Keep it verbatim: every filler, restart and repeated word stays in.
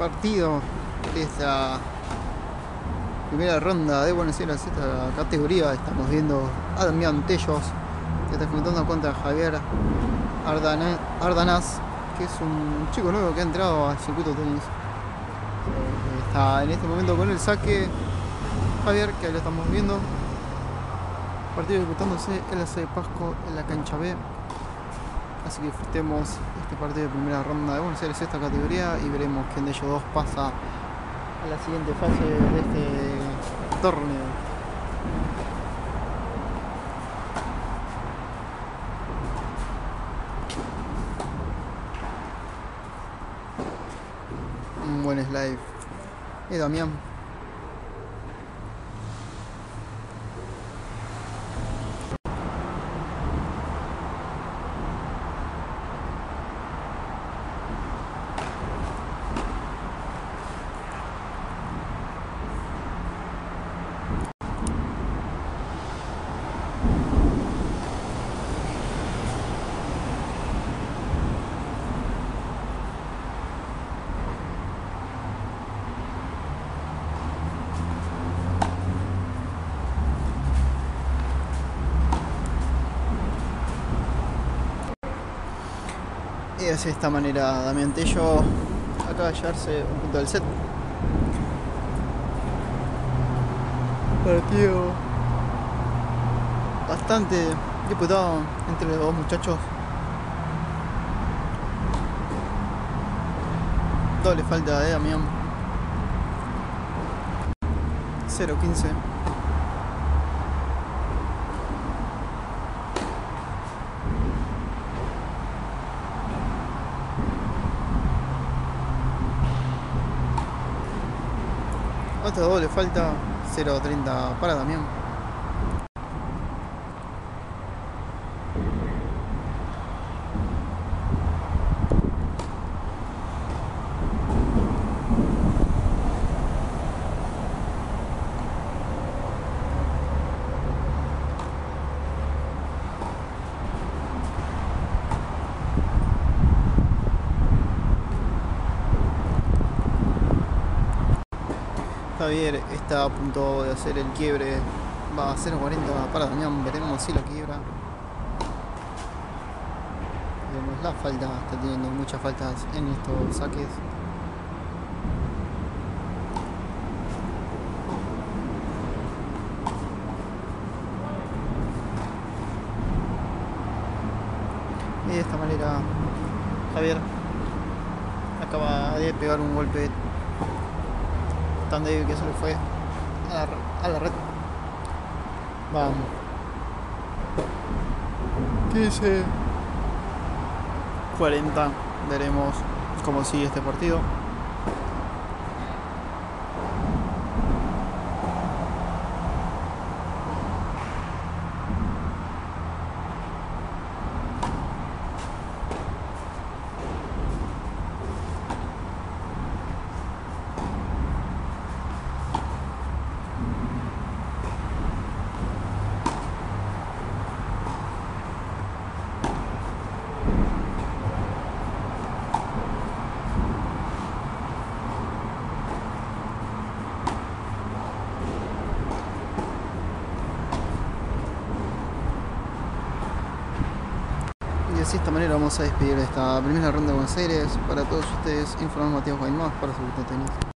partido de esta primera ronda de Buenos Aires, esta categoría. Estamos viendo a Damián Tellos, que está enfrentando contra Javier Ardana, Ardanaz, que es un chico nuevo que ha entrado al circuito tenis. Está en este momento con el saque Javier, que ahí lo estamos viendo. Partido disputándose en la sede Pasco, en la cancha B. Así que disfrutemos este partido de primera ronda de Buenos Aires, esta categoría, y veremos quién de ellos dos pasa a la siguiente fase de este torneo. Un buen slide. Eh, Damián. Y así de esta manera Damián Tello acaba de llevarse un punto del set. Partido bastante disputado entre los dos muchachos. Doble falta de Damián. cero quince. Otra doble falta, cero treinta para Damián. Javier está a punto de hacer el quiebre, va a cero cuarenta para Damián, veremos si lo quiebra. Vemos la falta, está teniendo muchas faltas en estos saques. Y de esta manera Javier acaba de pegar un golpe tan débil que se le fue a la, a la red. Vamos. quince cuarenta. Veremos cómo sigue este partido. Y así de esta manera vamos a despedir esta primera ronda de Buenos Aires. Para todos ustedes, informó Matías Guaymás para Circuito Tenis.